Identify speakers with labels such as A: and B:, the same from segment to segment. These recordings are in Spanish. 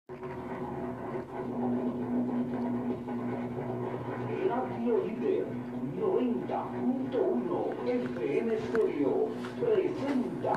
A: Radio Líder 90.1 FM Stereo presenta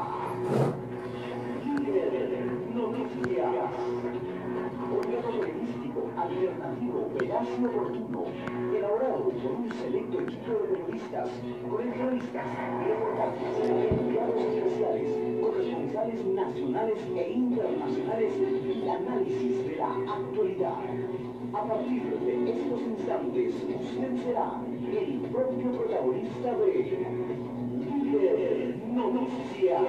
A: Líder Noticias. Programa periodístico, alternativo, veraz y oportuno, elaborado por un selecto equipo de periodistas, con entrevistas, reportajes, enviados especiales, corresponsales nacionales e internacionales y análisis de la actualidad. A partir de estos instantes, usted será el propio protagonista de Líder Noticias.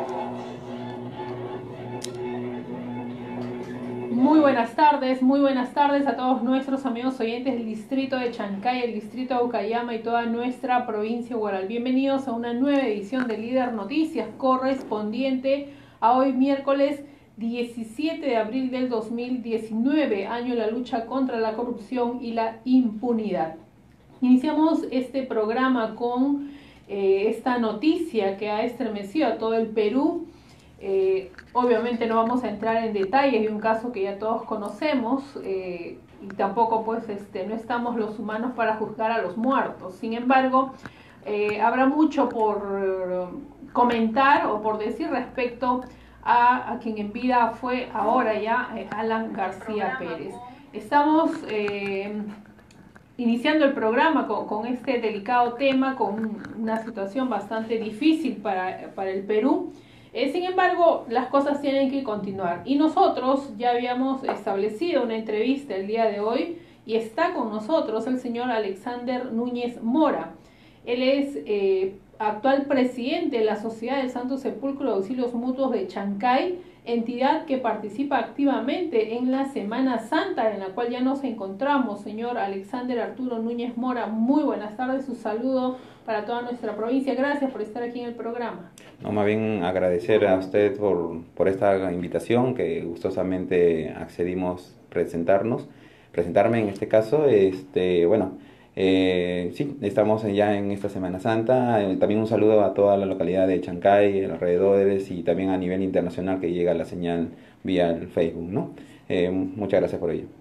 B: Muy buenas tardes a todos nuestros amigos oyentes del distrito de Chancay, el distrito de Ucayama y toda nuestra provincia de Huaral. Bienvenidos a una nueva edición de Líder Noticias correspondiente a hoy miércoles 17 de abril del 2019, año de la lucha contra la corrupción y la impunidad. Iniciamos este programa con esta noticia que ha estremecido a todo el Perú. Obviamente no vamos a entrar en detalles de un caso que ya todos conocemos y tampoco pues no estamos los humanos para juzgar a los muertos. Sin embargo, habrá mucho por comentar o por decir respecto a quien en vida fue ahora ya Alan García Pérez. Estamos iniciando el programa con este delicado tema, con una situación bastante difícil para el Perú. Sin embargo, las cosas tienen que continuar y nosotros ya habíamos establecido una entrevista el día de hoy y está con nosotros el señor Alexander Núñez Mora. Él es actual presidente de la Sociedad del Santo Sepulcro de Auxilios Mutuos de Chancay, entidad que participa activamente en la Semana Santa, en la cual ya nos encontramos. Señor Alexander Arturo Núñez Mora, muy buenas tardes, un saludo para toda nuestra provincia. Gracias por estar aquí en el programa.
C: No, más bien agradecer a usted por esta invitación, que gustosamente accedimos presentarme en este caso. Sí, estamos ya en esta Semana Santa. También un saludo a toda la localidad de Chancay, alrededores, y también a nivel internacional que llega la señal vía el Facebook, ¿no? Muchas gracias por ello.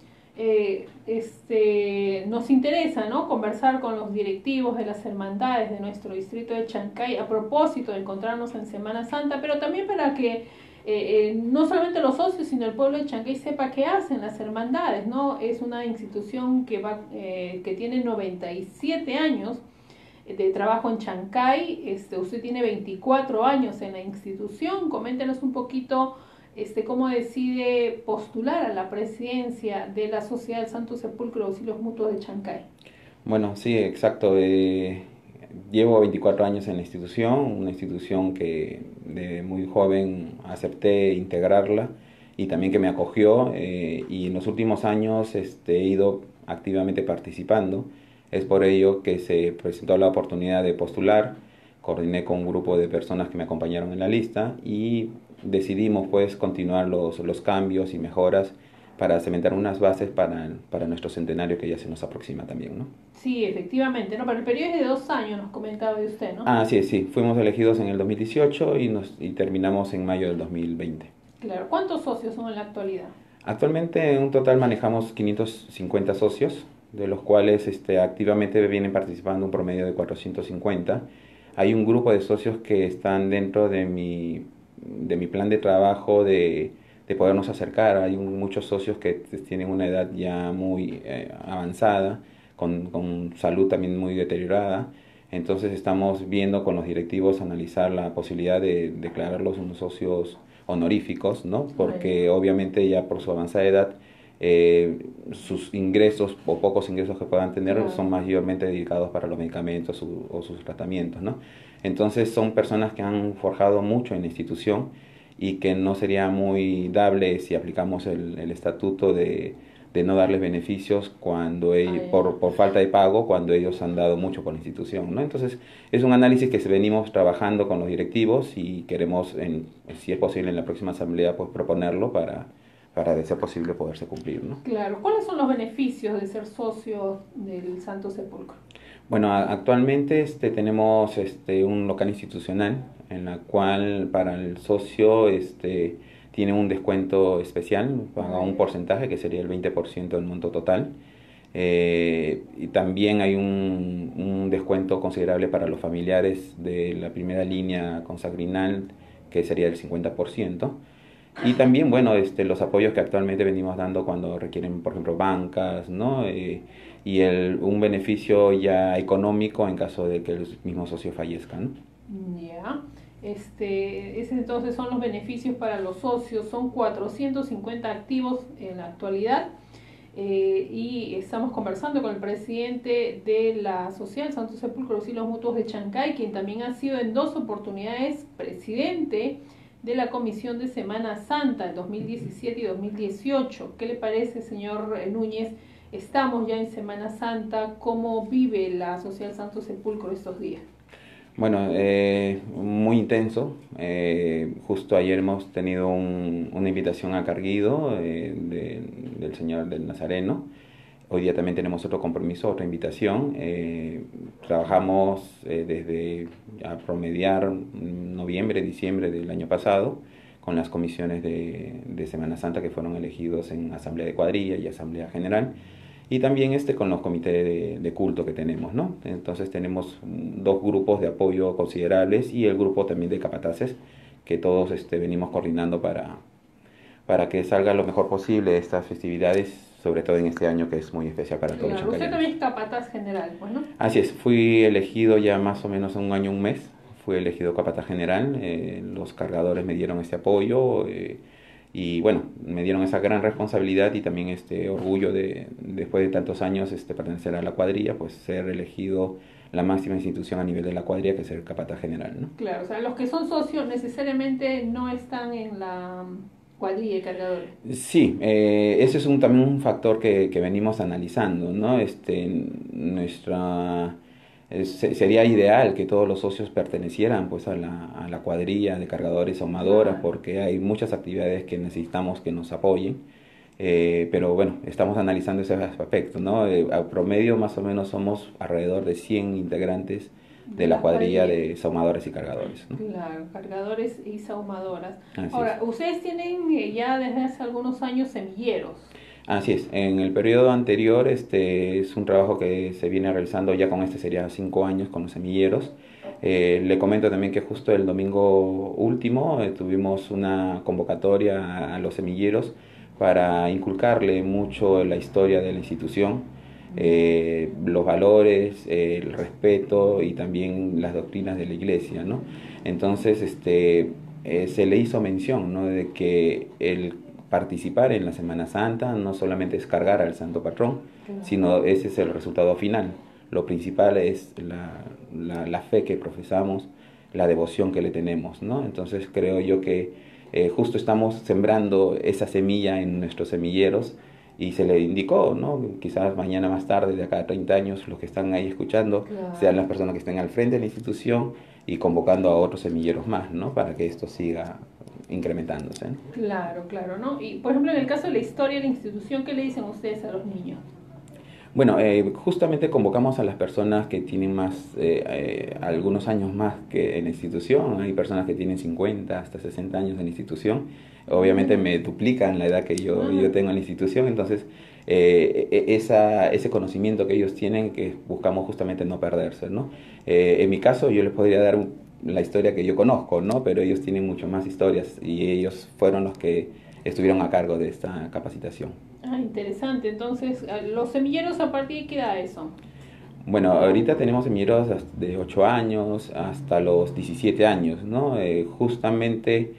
B: Nos interesa, ¿no?, conversar con los directivos de las hermandades de nuestro distrito de Chancay a propósito de encontrarnos en Semana Santa, pero también para que no solamente los socios, sino el pueblo de Chancay sepa qué hacen las hermandades, ¿no? Es una institución que tiene 97 años de trabajo en Chancay. Usted tiene 24 años en la institución. Coméntenos un poquito cómo decide postular a la presidencia de la Sociedad del Santo Sepulcro de Auxilios Mutuos de Chancay.
C: Bueno, sí, exacto. Llevo 24 años en la institución, una institución que de muy joven acepté integrarla y también que me acogió, y en los últimos años he ido activamente participando. Es por ello que se presentó la oportunidad de postular. Coordiné con un grupo de personas que me acompañaron en la lista y decidimos pues continuar los cambios y mejoras para cementar unas bases para nuestro centenario que ya se nos aproxima también, ¿no?
B: Sí, efectivamente, ¿no? Pero el periodo es de 2 años, nos comentaba de usted, ¿no?
C: Ah, sí, fuimos elegidos en el 2018 y terminamos en mayo del 2020.
B: Claro, ¿cuántos socios son en la actualidad?
C: Actualmente en un total manejamos 550 socios, de los cuales activamente vienen participando un promedio de 450. Hay un grupo de socios que están dentro de mi plan de trabajo de podernos acercar. Hay muchos socios que tienen una edad ya muy avanzada, con salud también muy deteriorada. Entonces estamos viendo con los directivos analizar la posibilidad de declararlos unos socios honoríficos, ¿no? Porque obviamente ya por su avanzada edad sus ingresos o pocos ingresos que puedan tener son mayormente dedicados para los medicamentos o sus tratamientos, ¿no? Entonces son personas que han forjado mucho en la institución y que no sería muy dable si aplicamos el estatuto de no darles beneficios cuando por falta de pago, cuando ellos han dado mucho por la institución, ¿no? Entonces es un análisis que venimos trabajando con los directivos y queremos, si es posible en la próxima asamblea, pues proponerlo para de ser posible poderse cumplir, ¿no?
B: Claro. ¿Cuáles son los beneficios de ser socio del Santo Sepulcro?
C: Bueno, actualmente tenemos un local institucional en la cual para el socio tienen un descuento especial, paga un porcentaje que sería el 20% del monto total. Y también hay un descuento considerable para los familiares de la primera línea consanguinal, que sería el 50%. Y también, bueno, los apoyos que actualmente venimos dando cuando requieren, por ejemplo, bancas, ¿no? Y un beneficio ya económico en caso de que los mismos socios fallezcan.
B: Ya. Ese entonces son los beneficios para los socios. Son 450 activos en la actualidad. Y estamos conversando con el presidente de la Social Santo Sepulcro Auxilios Mutuos de Chancay, quien también ha sido en 2 oportunidades presidente de la Comisión de Semana Santa en 2017 y 2018. ¿Qué le parece, señor Núñez? Estamos ya en Semana Santa. ¿Cómo vive la Social Santo Sepulcro estos días?
C: Bueno, muy intenso. Justo ayer hemos tenido una invitación a Carguido del Señor del Nazareno. Hoy día también tenemos otro compromiso, otra invitación. Trabajamos desde a promediar noviembre, diciembre del año pasado con las comisiones de Semana Santa que fueron elegidos en Asamblea de Cuadrilla y Asamblea General. Y también con los comités de culto que tenemos, ¿no? Entonces tenemos 2 grupos de apoyo considerables y el grupo también de capataces que todos venimos coordinando para que salga lo mejor posible de estas festividades, sobre todo en este año que es muy especial para todos los chancayeros.
B: Usted también es capataz general, pues, ¿no?
C: Así es, fui elegido ya más o menos un año, un mes, fui elegido capataz general, los cargadores me dieron este apoyo, y bueno, me dieron esa gran responsabilidad y también orgullo de, después de tantos años pertenecer a la cuadrilla, pues ser elegido la máxima institución a nivel de la cuadrilla, que es el capataz general, ¿no?
B: Claro, o sea, los que son socios necesariamente no están en la cuadrilla de cargadores.
C: Sí, ese es también un factor que venimos analizando, ¿no? Sería ideal que todos los socios pertenecieran pues a la cuadrilla de cargadores ahumadoras, porque hay muchas actividades que necesitamos que nos apoyen, pero bueno, estamos analizando ese aspecto, ¿no? A promedio más o menos somos alrededor de 100 integrantes de la cuadrilla de sahumadores y cargadores, ¿no?
B: Claro, cargadores y sahumadoras.
C: Así
B: Ahora,
C: es.
B: ustedes tienen ya desde hace algunos años semilleros.
C: Así es, en el periodo anterior es un trabajo que se viene realizando ya con sería 5 años con los semilleros. Le comento también que justo el domingo último tuvimos una convocatoria a los semilleros para inculcarle mucho la historia de la institución, los valores, el respeto y también las doctrinas de la iglesia, ¿no? Entonces se le hizo mención, ¿no?, de que el participar en la Semana Santa no solamente es cargar al Santo Patrón, sino ese es el resultado final. Lo principal es la fe que profesamos, la devoción que le tenemos, ¿no? Entonces creo yo que justo estamos sembrando esa semilla en nuestros semilleros y se le indicó, ¿no? Quizás mañana más tarde, de acá a 30 años, los que están ahí escuchando, sean las personas que estén al frente de la institución y convocando a otros semilleros más, ¿no? Para que esto siga incrementándose, ¿no?
B: Claro, claro, ¿no? Y por ejemplo, en el caso de la historia de la institución, ¿qué le dicen ustedes a los niños?
C: Bueno, justamente convocamos a las personas que tienen algunos años más que en la institución. Hay personas que tienen 50 hasta 60 años en la institución. Obviamente me duplican la edad que yo tengo en la institución, entonces ese conocimiento que ellos tienen, que buscamos justamente no perderse, ¿no? En mi caso yo les podría dar la historia que yo conozco, ¿no? Pero ellos tienen mucho más historias y ellos fueron los que estuvieron a cargo de esta capacitación.
B: Ah, interesante. Entonces, ¿los semilleros a partir de qué edad son?
C: Bueno, ahorita tenemos semilleros de 8 años hasta los 17 años, ¿no? Justamente,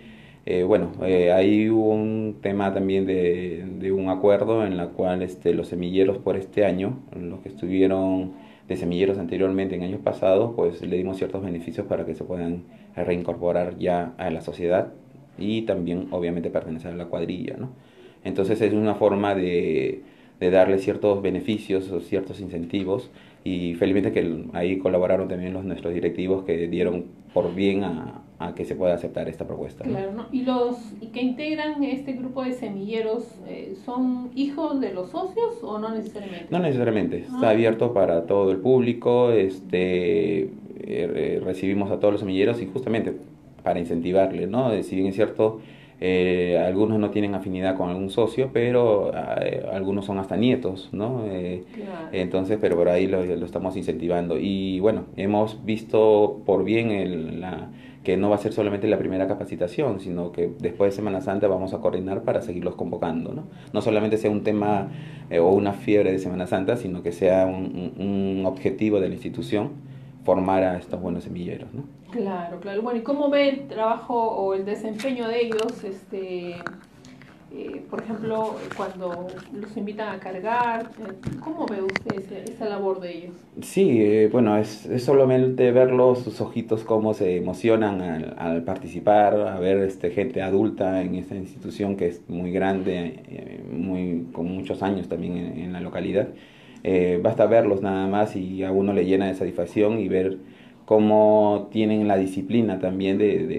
C: ahí hubo un tema también de un acuerdo en la cual los semilleros por este año, los que estuvieron de semilleros anteriormente en años pasados, pues le dimos ciertos beneficios para que se puedan reincorporar ya a la sociedad y también obviamente pertenecer a la cuadrilla, ¿no? Entonces es una forma de darle ciertos beneficios o ciertos incentivos, y felizmente que ahí colaboraron también nuestros directivos, que dieron por bien a que se pueda aceptar esta propuesta, ¿no?
B: Claro, ¿no? ¿Y los que integran este grupo de semilleros son hijos de los socios o no necesariamente?
C: No necesariamente, está abierto para todo el público. Recibimos a todos los semilleros y justamente para incentivarle, ¿no? Si bien es cierto, Algunos no tienen afinidad con algún socio, pero algunos son hasta nietos, ¿no?
B: Claro.
C: Entonces, pero por ahí lo estamos incentivando. Y bueno, hemos visto por bien que no va a ser solamente la primera capacitación, sino que después de Semana Santa vamos a coordinar para seguirlos convocando, ¿no? No solamente sea un tema o una fiebre de Semana Santa, sino que sea un objetivo de la institución formar a estos buenos semilleros, ¿no?
B: Claro, claro. Bueno, ¿y cómo ve el trabajo o el desempeño de ellos? Por ejemplo, cuando los invitan a cargar, ¿cómo ve usted esa labor de ellos?
C: Sí, bueno, es solamente verlos, sus ojitos, cómo se emocionan al participar, a ver gente adulta en esta institución que es muy grande, con muchos años también en la localidad. Basta verlos nada más y a uno le llena de satisfacción y ver cómo tienen la disciplina también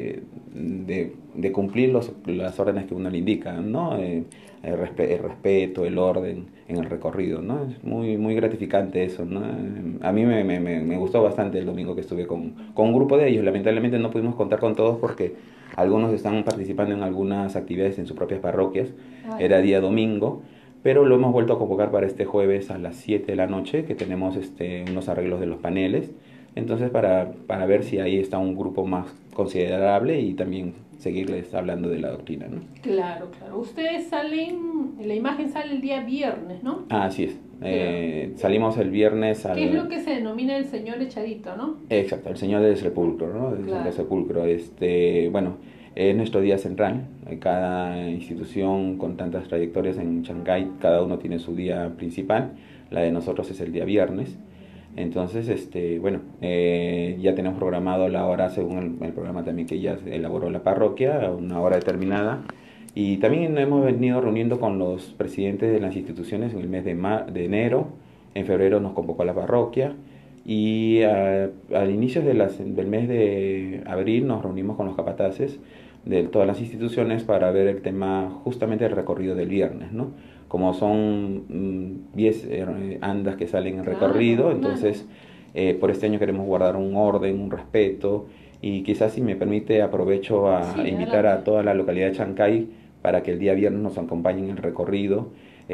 C: de cumplir las órdenes que uno le indica, ¿no? El respeto, el orden en el recorrido, ¿no? Es muy gratificante eso, ¿no? A mí me gustó bastante el domingo que estuve con un grupo de ellos. Lamentablemente no pudimos contar con todos porque algunos están participando en algunas actividades en sus propias parroquias. Era día domingo, pero lo hemos vuelto a convocar para este jueves a las 7 de la noche, que tenemos unos arreglos de los paneles. Entonces, para ver si ahí está un grupo más considerable y también seguirles hablando de la doctrina, ¿no?
B: Claro, claro. Ustedes salen, la imagen sale el día viernes, ¿no?
C: Ah, así es.
B: Claro.
C: Salimos el viernes
B: ¿Qué es lo que se denomina el Señor echadito, no?
C: Exacto, el Señor del Sepulcro, ¿no? El Señor del Sepulcro. Bueno, es nuestro día central. Cada institución con tantas trayectorias en Chancay, cada uno tiene su día principal. La de nosotros es el día viernes. Entonces, bueno, ya tenemos programado la hora según el programa también que ya elaboró la parroquia, una hora determinada. Y también hemos venido reuniendo con los presidentes de las instituciones en el mes de enero. En febrero nos convocó a la parroquia. Y al inicio del mes de abril nos reunimos con los capataces de todas las instituciones para ver el tema justamente del recorrido del viernes, ¿no? Como son 10 andas que salen en recorrido, entonces por este año queremos guardar un orden, un respeto, y quizás, si me permite, aprovecho a invitar a toda la localidad de Chancay para que el día viernes nos acompañen en el recorrido,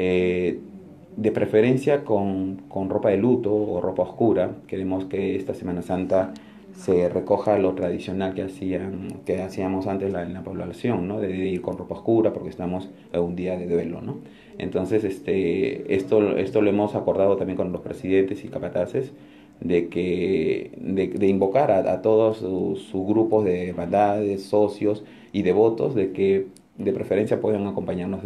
C: de preferencia con ropa de luto o ropa oscura. Queremos que esta Semana Santa se recoja lo tradicional que hacíamos antes en la población, ¿no? De ir con ropa oscura porque estamos en un día de duelo, ¿no? Entonces, esto lo hemos acordado también con los presidentes y capataces, de invocar a todos sus grupos de hermandades, socios y devotos, de que de preferencia puedan acompañarnos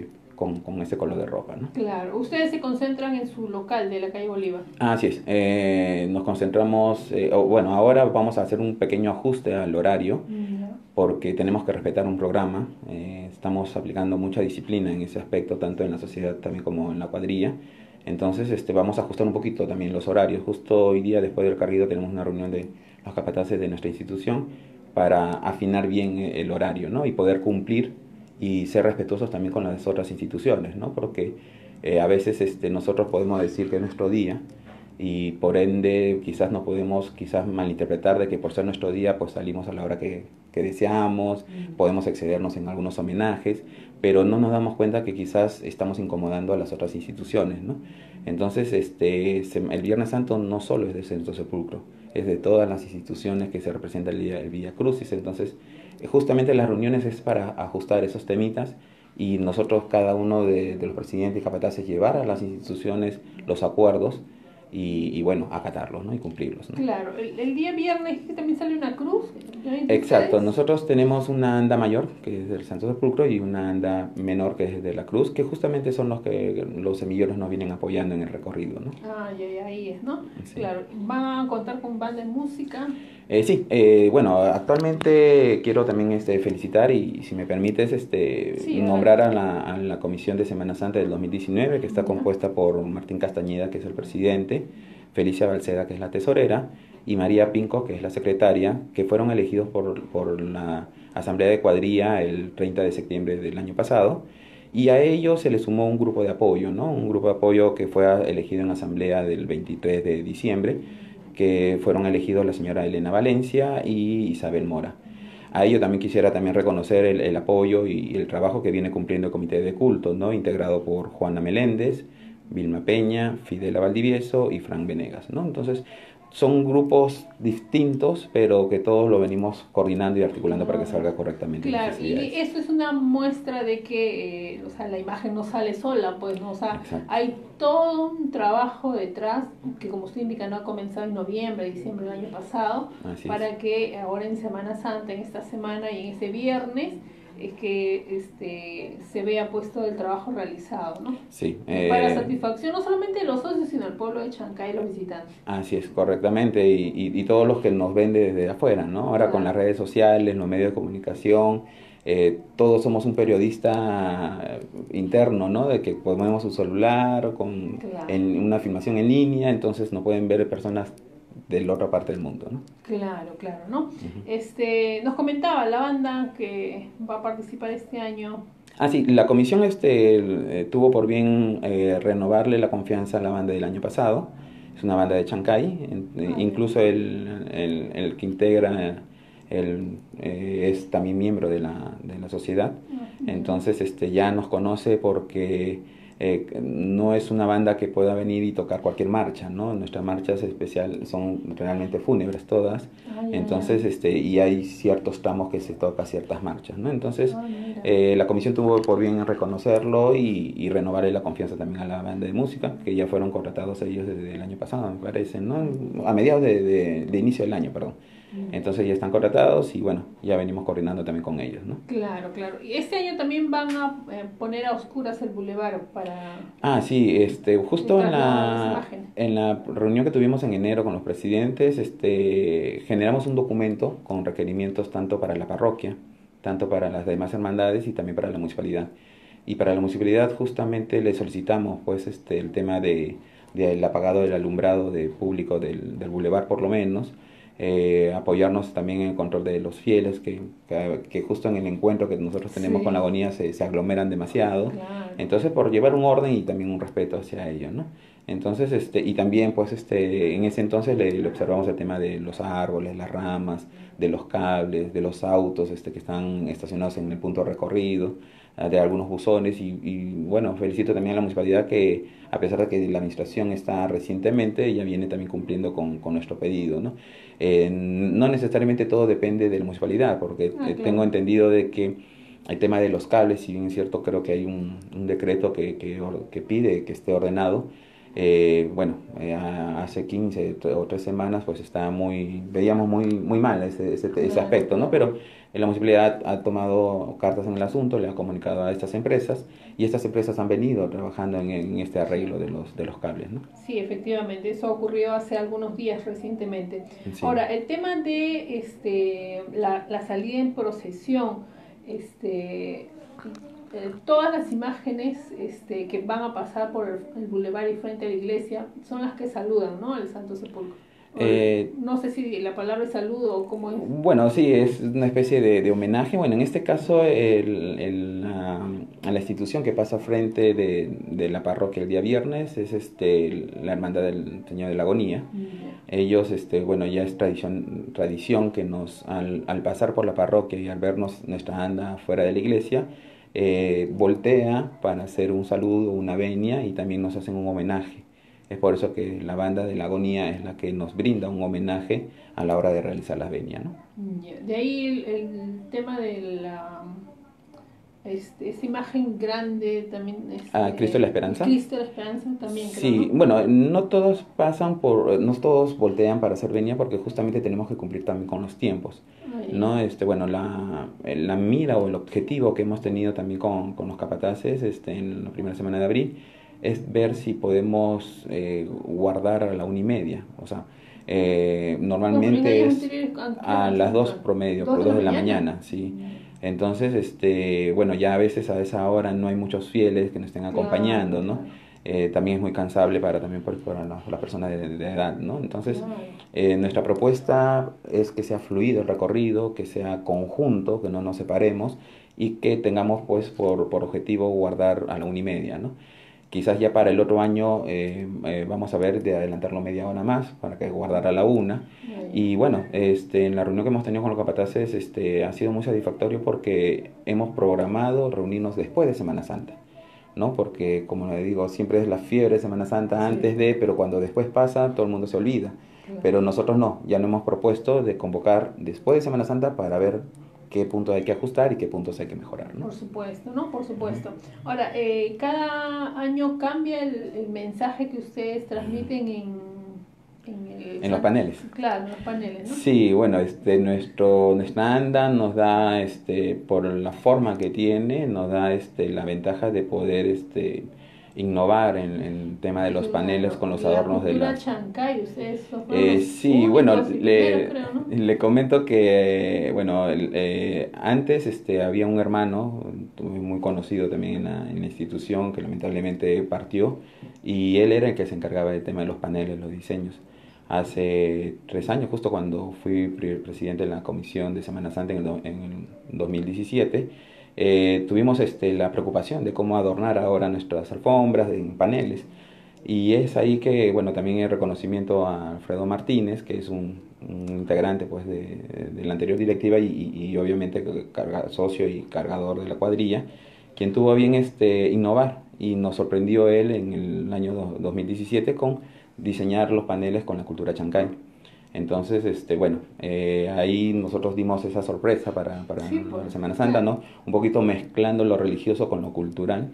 C: con ese color de ropa, ¿no?
B: Claro. Ustedes se concentran en su local de la calle Bolívar.
C: Así es. Nos concentramos, bueno, ahora vamos a hacer un pequeño ajuste al horario porque tenemos que respetar un programa. Estamos aplicando mucha disciplina en ese aspecto, tanto en la sociedad también como en la cuadrilla. Entonces, vamos a ajustar un poquito también los horarios. Justo hoy día, después del carrido, tenemos una reunión de los capataces de nuestra institución para afinar bien el horario, ¿no? Y poder cumplir y ser respetuosos también con las otras instituciones, ¿no? Porque a veces nosotros podemos decir que es nuestro día y por ende quizás no podemos malinterpretar de que por ser nuestro día pues salimos a la hora que deseamos, podemos excedernos en algunos homenajes, pero no nos damos cuenta que quizás estamos incomodando a las otras instituciones, ¿no? Entonces, el Viernes Santo no solo es del Santo Sepulcro, es de todas las instituciones que se representa el Vía Crucis. Entonces, justamente las reuniones es para ajustar esos temitas y nosotros, cada uno de los presidentes y capataces, llevar a las instituciones los acuerdos y bueno, acatarlos, ¿no? Y cumplirlos, ¿no?
B: Claro, el día viernes que también sale una cruz.
C: Exacto, nosotros tenemos una anda mayor, que es del Santo Sepulcro, y una anda menor, que es de la Cruz, que justamente son los que los semilleros nos vienen apoyando en el recorrido, ¿no?
B: Ah, ya, ahí es, ¿no?
C: Sí.
B: Claro, ¿van a contar con banda de música?
C: Sí, bueno, actualmente quiero también felicitar y, si me permites, nombrar a la Comisión de Semana Santa del 2019, que está compuesta por Martín Castañeda, que es el presidente, Felicia Balceda, que es la tesorera, y María Pinco, que es la secretaria, que fueron elegidos por la Asamblea de Cuadrilla el 30 de septiembre del año pasado, y a ellos se les sumó un grupo de apoyo, ¿no? Un grupo de apoyo que fue elegido en la Asamblea del 23 de diciembre, que fueron elegidos la señora Elena Valencia y Isabel Mora. A ello también quisiera también reconocer el apoyo y el trabajo que viene cumpliendo el Comité de Culto, ¿no? Integrado por Juana Meléndez, Vilma Peña, Fidela Valdivieso y Fran Venegas, ¿no? Entonces, son grupos distintos, pero que todos lo venimos coordinando y articulando para que salga correctamente.
B: Claro, y eso es una muestra de que, o sea, la imagen no sale sola, pues, ¿no? O sea,
C: Exacto.
B: hay todo un trabajo detrás que, como usted indica, no ha comenzado en noviembre, diciembre del año pasado,
C: Así
B: para
C: es.
B: que ahora en Semana Santa, en esta semana y en ese viernes, que se vea pues todo el trabajo realizado, ¿no?
C: Sí.
B: Para satisfacción no solamente de los socios, sino del pueblo de Chancay y los visitantes.
C: Así es, correctamente, y todos los que nos ven desde afuera, ¿no? Ahora con las redes sociales, los medios de comunicación, todos somos un periodista interno, ¿no? De que ponemos su celular en una filmación en línea, entonces no pueden ver personas de la otra parte del mundo, ¿no?
B: Claro, claro, ¿no? Nos comentaba la banda que va a participar este año.
C: Ah, sí, la comisión tuvo por bien renovarle la confianza a la banda del año pasado. Es una banda de Chancay, incluso el que integra es también miembro de la sociedad. Entonces ya nos conoce porque no es una banda que pueda venir y tocar cualquier marcha, ¿no? Nuestras marchas especiales son realmente fúnebres todas. Entonces, y hay ciertos tramos que se toca ciertas marchas, ¿no? Entonces, la comisión tuvo por bien reconocerlo y renovarle la confianza también a la banda de música, que ya fueron contratados ellos desde el año pasado, me parece, ¿no? A mediados de inicio del año, perdón. Entonces ya están contratados y bueno, ya venimos coordinando también con ellos, ¿no?
B: Claro, claro. Y este año también van a poner a oscuras el bulevar para...
C: Ah, sí, justo en la reunión que tuvimos en enero con los presidentes, generamos un documento con requerimientos tanto para la parroquia, tanto para las demás hermandades y también para la municipalidad. Y para la municipalidad justamente le solicitamos pues el tema del apagado del alumbrado público del bulevar por lo menos, apoyarnos también en el control de los fieles que justo en el encuentro que nosotros tenemos con la agonía se aglomeran demasiado.
B: Claro.
C: Entonces por llevar un orden y también un respeto hacia ellos, ¿no? Entonces y también pues en ese entonces le observamos el tema de los árboles, las ramas, de los cables, de los autos que están estacionados en el punto de recorrido, de algunos buzones y bueno, felicito también a la municipalidad que a pesar de que la administración está recientemente, ya viene también cumpliendo con nuestro pedido, ¿no? No necesariamente todo depende de la municipalidad, porque
B: claro.
C: Tengo entendido de que el tema de los cables, si bien es cierto, creo que hay un decreto que pide que esté ordenado. Hace 15 o 3 semanas pues veíamos muy mal ese aspecto, ¿no? Pero la municipalidad ha tomado cartas en el asunto, le ha comunicado a estas empresas y estas empresas han venido trabajando en este arreglo de los cables, ¿no?
B: Sí, efectivamente, eso ocurrió hace algunos días recientemente. Sí. Ahora, el tema de la salida en procesión, todas las imágenes que van a pasar por el bulevar y frente a la iglesia son las que saludan, ¿no?, al Santo Sepulcro. No sé si la palabra es saludo o cómo es.
C: Bueno, sí, es una especie de homenaje. Bueno, en este caso, a la institución que pasa frente de la parroquia el día viernes es la Hermandad del Señor de la Agonía. Ellos, ya es tradición que al pasar por la parroquia y al vernos nuestra anda fuera de la iglesia, voltea para hacer un saludo, una venia y también nos hacen un homenaje. Es por eso que la banda de la Agonía es la que nos brinda un homenaje a la hora de realizar la venia, ¿no?
B: De ahí el tema de esa imagen grande también.
C: Cristo de la Esperanza.
B: Cristo de la Esperanza también.
C: Sí,
B: creo, ¿no?
C: Bueno, no todos voltean para hacer venia porque justamente tenemos que cumplir también con los tiempos, ¿no? La mira o el objetivo que hemos tenido también con los capataces en la primera semana de abril es ver si podemos guardar a la 1:30, o sea, normalmente es a las 2 promedio, por 2 de la mañana, sí. Entonces, ya a veces a esa hora no hay muchos fieles que nos estén acompañando, ¿no? También es muy cansable para las personas de edad, ¿no? Entonces, nuestra propuesta es que sea fluido el recorrido, que sea conjunto, que no nos separemos y que tengamos pues por objetivo guardar a la 1:30, ¿no? Quizás ya para el otro año vamos a ver de adelantarlo media hora más para que guardara la una. Y bueno, en la reunión que hemos tenido con los capataces ha sido muy satisfactorio porque hemos programado reunirnos después de Semana Santa, ¿no? Porque, como le digo, siempre es la fiebre de Semana Santa antes de, pero cuando después pasa, todo el mundo se olvida. Pero nosotros no, ya no hemos propuesto de convocar después de Semana Santa para ver qué puntos hay que ajustar y qué puntos hay que mejorar, ¿no?
B: Por supuesto, ¿no? Por supuesto. Ahora, cada año cambia el mensaje que ustedes transmiten
C: en los paneles.
B: Claro, en los paneles, ¿no?
C: Sí, bueno, nuestra ANDA nos da, por la forma que tiene, nos da la ventaja de poder innovar en el tema de los paneles con los adornos de la
B: Chancay, ustedes
C: sí, bueno,
B: creo, ¿no?
C: le comento que, bueno, antes había un hermano muy conocido también en la institución que lamentablemente partió y él era el que se encargaba del tema de los paneles, los diseños. Hace 3 años, justo cuando fui presidente de la Comisión de Semana Santa en el 2017, tuvimos la preocupación de cómo adornar ahora nuestras alfombras en paneles. Y es ahí que, bueno, también el reconocimiento a Alfredo Martínez, que es un integrante pues, de la anterior directiva y obviamente socio y cargador de la cuadrilla, quien tuvo bien innovar y nos sorprendió él en el año 2017 con diseñar los paneles con la cultura chancay. Entonces, bueno, ahí nosotros dimos esa sorpresa para la Semana Santa, ¿no? Un poquito mezclando lo religioso con lo cultural.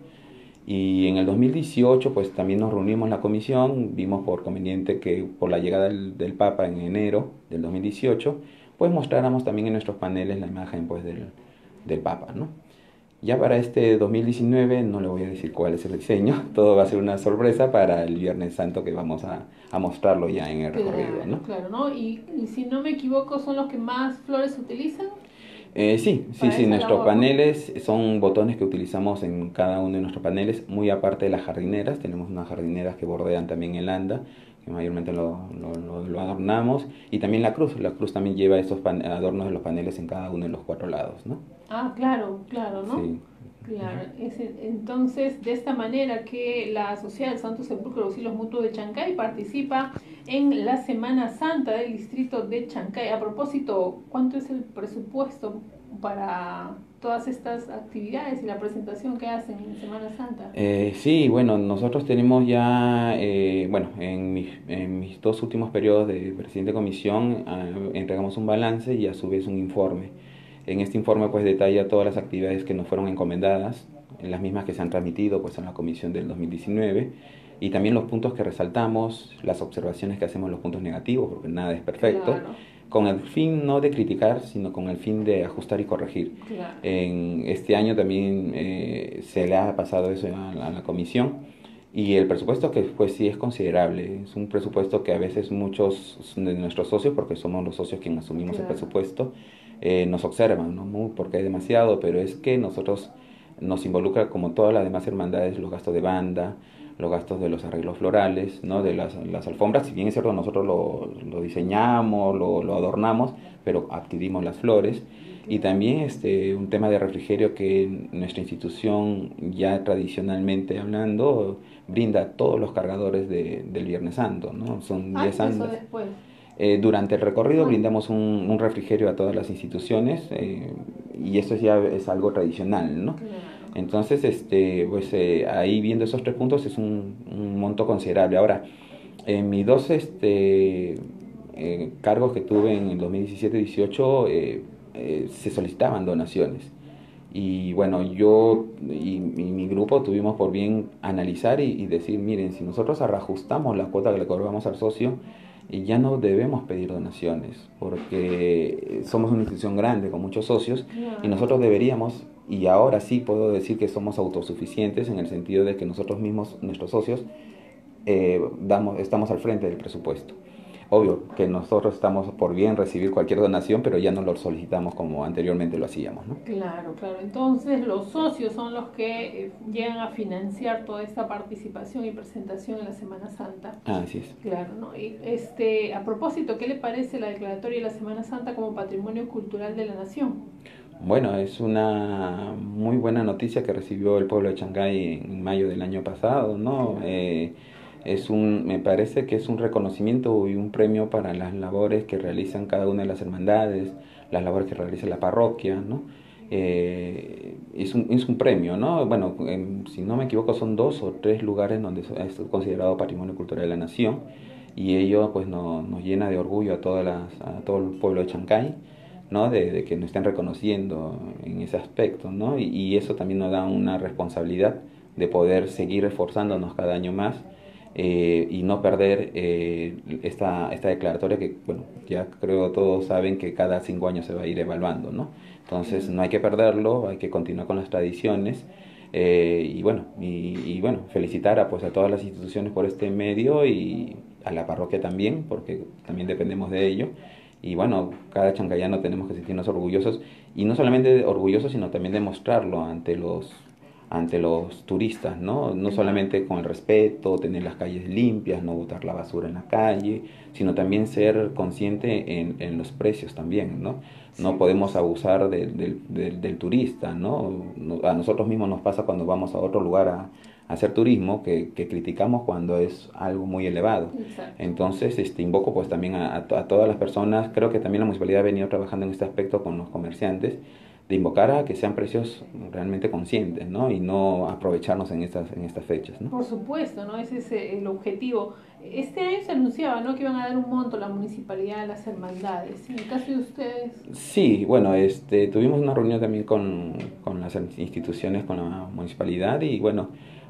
C: Y en el 2018, pues también nos reunimos en la comisión, vimos por conveniente que por la llegada del Papa en enero del 2018, pues mostráramos también en nuestros paneles la imagen pues del Papa, ¿no? Ya para este 2019 no le voy a decir cuál es el diseño, todo va a ser una sorpresa para el Viernes Santo que vamos a mostrarlo ya en el recorrido, ¿no?
B: Claro, ¿no? Y si no me equivoco, ¿son los que más flores utilizan?
C: Sí, nuestros paneles son botones que utilizamos en cada uno de nuestros paneles, muy aparte de las jardineras, tenemos unas jardineras que bordean también el anda, que mayormente lo adornamos, y también la cruz también lleva esos adornos de los paneles en cada uno de los 4 lados, ¿no?
B: Ah, claro, ¿no?
C: Sí.
B: Claro, entonces de esta manera que la Sociedad del Santo Sepulcro de los Auxilios Mutuos de Chancay participa en la Semana Santa del distrito de Chancay. A propósito, ¿cuánto es el presupuesto para todas estas actividades y la presentación que hacen en Semana Santa?
C: Sí, bueno, nosotros tenemos ya, en mis 2 últimos periodos de presidente de comisión entregamos un balance y a su vez un informe. En este informe pues detalla todas las actividades que nos fueron encomendadas, las mismas que se han transmitido pues en la comisión del 2019 y también los puntos que resaltamos, las observaciones que hacemos, los puntos negativos, porque nada es perfecto, claro, con el fin no de criticar, sino con el fin de ajustar y corregir. Claro. En este año también se le ha pasado eso a la comisión y el presupuesto que pues sí es considerable, es un presupuesto que a veces muchos de nuestros socios, porque somos los socios quienes asumimos el presupuesto, nos observan, ¿no? Porque es demasiado, pero es que nosotros nos involucra como todas las demás hermandades los gastos de banda, los gastos de los arreglos florales, ¿no? De las alfombras, si bien es cierto nosotros lo diseñamos, lo adornamos, pero adquirimos las flores y también un tema de refrigerio que nuestra institución ya tradicionalmente hablando brinda a todos los cargadores del Viernes Santo, ¿no? Son 10 andas. Durante el recorrido brindamos un refrigerio a todas las instituciones y eso ya es algo tradicional, ¿no? Claro. Entonces, ahí viendo esos 3 puntos es un monto considerable. Ahora, en mis 2 cargos que tuve en el 2017-18 se solicitaban donaciones. Y bueno, yo y mi grupo tuvimos por bien analizar y decir, miren, si nosotros reajustamos la cuota que le cobramos al socio, y ya no debemos pedir donaciones porque somos una institución grande con muchos socios y nosotros deberíamos, y ahora sí puedo decir que somos autosuficientes en el sentido de que nosotros mismos, nuestros socios, estamos al frente del presupuesto. Obvio que nosotros estamos por bien recibir cualquier donación, pero ya no lo solicitamos como anteriormente lo hacíamos, ¿no? Claro.
B: Entonces los socios son los que llegan a financiar toda esta participación y presentación en la Semana Santa.
C: Así es.
B: Claro, ¿no? Y a propósito, ¿qué le parece la declaratoria de la Semana Santa como Patrimonio Cultural de la Nación?
C: Bueno, es una muy buena noticia que recibió el pueblo de Chancay en mayo del año pasado, ¿no? Me parece que es un reconocimiento y un premio para las labores que realizan cada una de las hermandades, las labores que realiza la parroquia, ¿no? Es un premio, ¿no? Bueno, si no me equivoco, son 2 o 3 lugares donde es considerado Patrimonio Cultural de la Nación, y ello pues nos llena de orgullo a todo el pueblo de Chancay, ¿no? De que nos estén reconociendo en ese aspecto, ¿no? Y eso también nos da una responsabilidad de poder seguir esforzándonos cada año más, y no perder esta declaratoria que, bueno, ya creo todos saben que cada 5 años se va a ir evaluando, ¿no? Entonces no hay que perderlo, hay que continuar con las tradiciones, y bueno, felicitar a todas las instituciones por este medio, y a la parroquia también, porque también dependemos de ello. Y bueno, cada chancayano tenemos que sentirnos orgullosos, y no solamente orgullosos, sino también demostrarlo ante los turistas, ¿no? No solamente con el respeto, tener las calles limpias, no botar la basura en la calle, sino también ser consciente en los precios también, ¿no? No podemos abusar del turista, ¿no? A nosotros mismos nos pasa cuando vamos a otro lugar a hacer turismo, que criticamos cuando es algo muy elevado.
B: Exacto.
C: Entonces, invoco pues también a todas las personas. Creo que también la municipalidad ha venido trabajando en este aspecto con los comerciantes, de invocar a que sean precios realmente conscientes, ¿no? Y no aprovecharnos en estas fechas, ¿no?
B: Por supuesto, ¿no? Ese es el objetivo. Este año se anunciaba, ¿no?, que iban a dar un monto a la municipalidad a las hermandades. En el caso de ustedes...
C: Sí, bueno, tuvimos una reunión también con las instituciones, con la municipalidad, y bueno,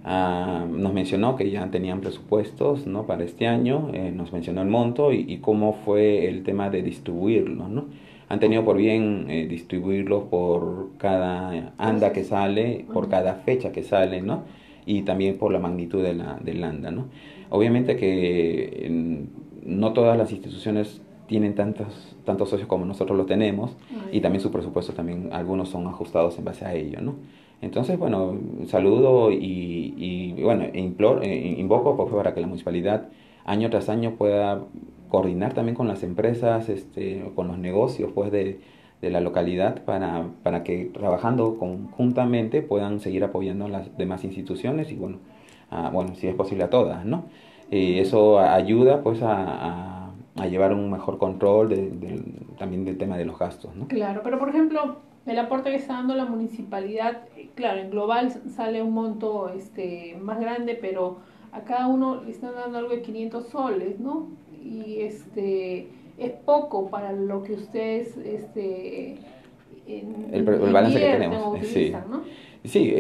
C: nos mencionó que ya tenían presupuestos, ¿no?, para este año. Nos mencionó el monto y cómo fue el tema de distribuirlos, ¿no? Han tenido por bien distribuirlos por cada anda que sale, por cada fecha que sale, ¿no? Y también por la magnitud del anda, ¿no? Obviamente que no todas las instituciones tienen tantos socios como nosotros lo tenemos, y también su presupuesto también, algunos son ajustados en base a ello, ¿no? Entonces, bueno, saludo y bueno, invoco por favor para que la municipalidad año tras año pueda coordinar también con las empresas, con los negocios pues de la localidad, para que trabajando conjuntamente puedan seguir apoyando a las demás instituciones, y bueno, bueno, si es posible a todas, ¿no? Eso ayuda pues a llevar un mejor control también del tema de los gastos, ¿no?
B: Claro, pero por ejemplo, el aporte que está dando la municipalidad, claro, en global sale un monto más grande, pero a cada uno le están dando algo de 500 soles, ¿no? Y es poco para lo que ustedes
C: el balance que tenemos,
B: utilizan, ¿no?
C: Sí,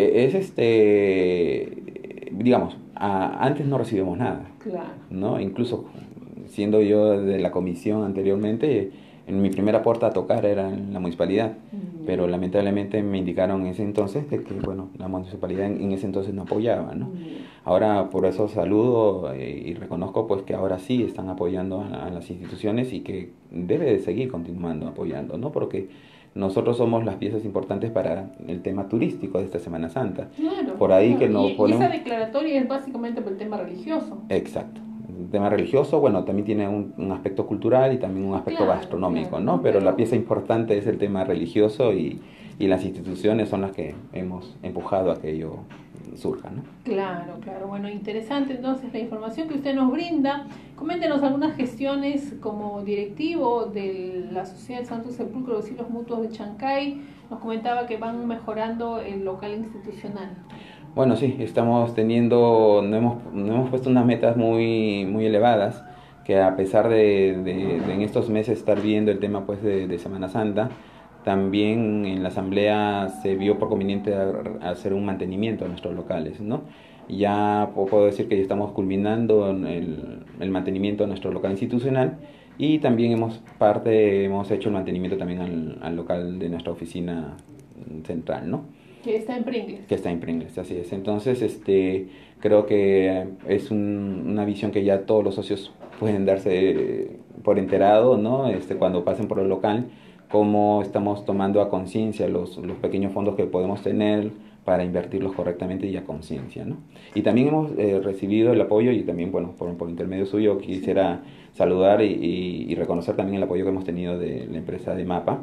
C: digamos, antes no recibimos nada,
B: claro,
C: ¿no? Incluso siendo yo de la comisión anteriormente, en mi primer aporte a tocar era en la municipalidad, pero lamentablemente me indicaron en ese entonces de que, bueno, la municipalidad en ese entonces no apoyaba, ¿no? Ahora por eso saludo y reconozco pues que ahora sí están apoyando a las instituciones, y que debe de seguir continuando apoyando, ¿no? Porque nosotros somos las piezas importantes para el tema turístico de esta Semana Santa.
B: Claro,
C: por ahí
B: claro.
C: Que no
B: y esa declaratoria es básicamente por el tema religioso.
C: Exacto. El tema religioso, bueno, también tiene un aspecto cultural y también un aspecto gastronómico,
B: claro,
C: ¿no? Pero la pieza importante es el tema religioso, y las instituciones son las que hemos empujado a que ello surja, ¿no?
B: Claro, claro. Bueno, interesante entonces la información que usted nos brinda. Coméntenos algunas gestiones como directivo de la Sociedad Santo Sepulcro de Auxilios Mutuos de Chancay. Nos comentaba que van mejorando el local institucional.
C: Bueno, sí, estamos teniendo, no hemos puesto unas metas muy elevadas, que a pesar de en estos meses estar viendo el tema pues de Semana Santa, también en la asamblea se vio por conveniente hacer un mantenimiento a nuestros locales, ¿no? Ya puedo decir que ya estamos culminando el mantenimiento de nuestro local institucional, y también hemos hecho el mantenimiento también al local de nuestra oficina central, ¿no?
B: Que está en Pringles.
C: Que está en Pringles, así es. Entonces, creo que es una visión que ya todos los socios pueden darse por enterado, ¿no? Cuando pasen por el local, cómo estamos tomando a conciencia los pequeños fondos que podemos tener para invertirlos correctamente y a conciencia, ¿no? Y también hemos recibido el apoyo, y también, bueno, por intermedio suyo quisiera saludar y reconocer también el apoyo que hemos tenido de la empresa de MAPA,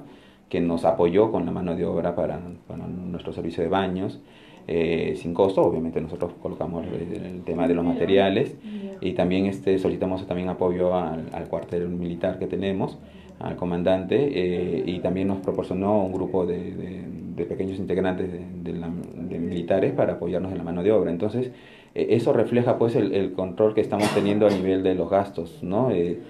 C: que nos apoyó con la mano de obra para nuestro servicio de baños. Sin costo, obviamente nosotros colocamos el tema de los materiales y también solicitamos también apoyo al cuartel militar que tenemos, al comandante, y también nos proporcionó un grupo de pequeños integrantes de militares para apoyarnos en la mano de obra. Entonces, eso refleja pues el control que estamos teniendo a nivel de los gastos, ¿no?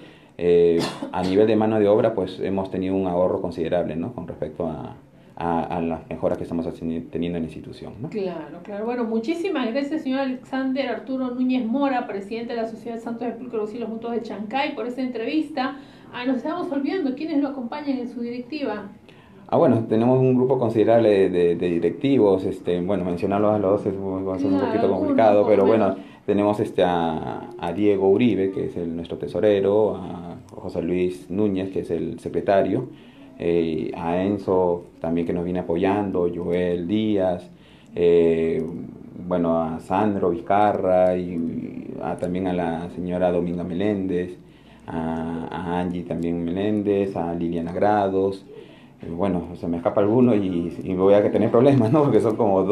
C: A nivel de mano de obra, pues hemos tenido un ahorro considerable, ¿no? Con respecto a las mejoras que estamos teniendo en la institución, ¿no?
B: Claro, claro. Bueno, muchísimas gracias, señor Alexander Arturo Núñez Mora, presidente de la Sociedad Santos Sepulcro y los Mutuos de Chancay, por esta entrevista. Nos estamos olvidando, ¿quiénes lo acompañan en su directiva?
C: Bueno, tenemos un grupo considerable de directivos, bueno, mencionarlos a los dos va a ser un poquito complicado, pero bueno, tenemos a Diego Uribe, que es nuestro tesorero, a José Luis Núñez, que es el secretario, a Enzo también, que nos viene apoyando, Joel Díaz, bueno, a Sandro Vizcarra y también a la señora Dominga Meléndez, a Angie también Meléndez, a Liliana Grados. Bueno, se me escapa alguno y voy a tener problemas, ¿no? Porque son como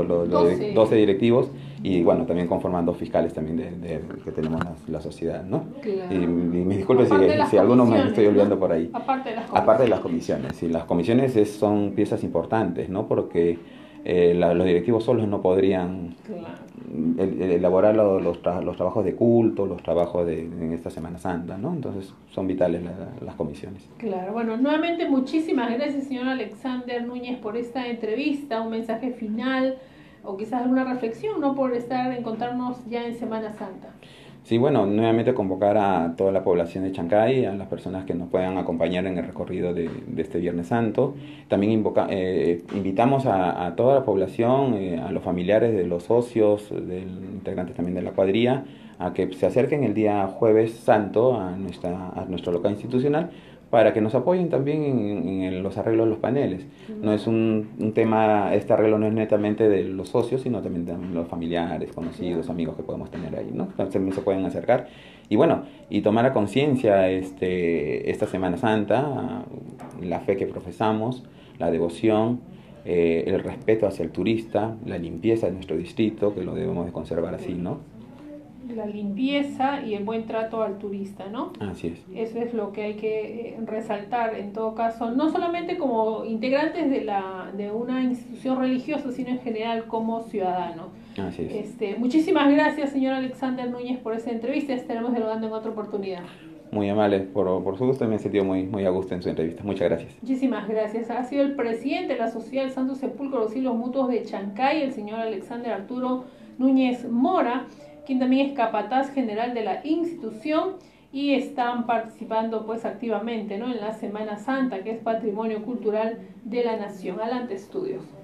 C: 12 directivos y bueno, también conforman 2 fiscales también que tenemos la sociedad, ¿no?
B: Claro.
C: Y me disculpe si alguno me estoy olvidando, ¿no? Por ahí.
B: Aparte de las comisiones.
C: Sí, las comisiones son piezas importantes, ¿no? Porque los directivos solos no podrían elaborar los trabajos de culto, los trabajos en esta Semana Santa, ¿no? Entonces son vitales las comisiones.
B: Claro, bueno, nuevamente muchísimas gracias, señor Alexander Núñez, por esta entrevista, un mensaje final o quizás alguna reflexión, ¿no? Por encontrarnos ya en Semana Santa.
C: Sí, bueno, nuevamente convocar a toda la población de Chancay, a las personas que nos puedan acompañar en el recorrido de este Viernes Santo. También invitamos a toda la población, a los familiares de los socios, integrantes también de la cuadrilla, a que se acerquen el día Jueves Santo a nuestro local institucional para que nos apoyen también en los arreglos de los paneles. No es un tema, este arreglo no es netamente de los socios, sino también de los familiares, conocidos, amigos que podemos tener ahí, ¿no? También se pueden acercar. Y bueno, y tomar a conciencia esta Semana Santa, la fe que profesamos, la devoción, el respeto hacia el turista, la limpieza de nuestro distrito, que lo debemos de conservar así, ¿no?
B: La limpieza y el buen trato al turista, ¿no?
C: Así es.
B: Eso es lo que hay que resaltar en todo caso, no solamente como integrantes de una institución religiosa, sino en general como ciudadanos.
C: Así es.
B: Muchísimas gracias, señor Alexander Núñez, por esta entrevista. Estaremos dialogando en otra oportunidad.
C: Muy amable, por su gusto, me he sentido muy a gusto en su entrevista. Muchas gracias.
B: Muchísimas gracias. Ha sido el presidente de la Sociedad del Santo Sepulcro de los Hilos Mutuos de Chancay, el señor Alexander Arturo Núñez Mora, quien también es capataz general de la institución, y están participando pues activamente, ¿no?, en la Semana Santa, que es Patrimonio Cultural de la Nación. Adelante, estudios.